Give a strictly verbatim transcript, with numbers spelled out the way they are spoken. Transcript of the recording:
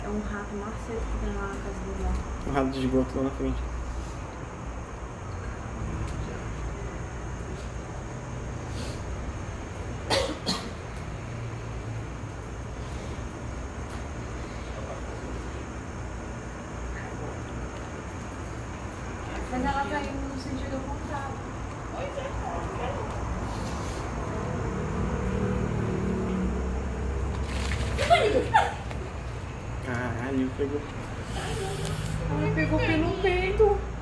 É um rato maceto que tem lá na casa dele lá. Um rato de esgoto lá na frente. Mas ela tá indo no sentido contrário. Pois é, Caralho, pegou. Ela pegou pelo peito.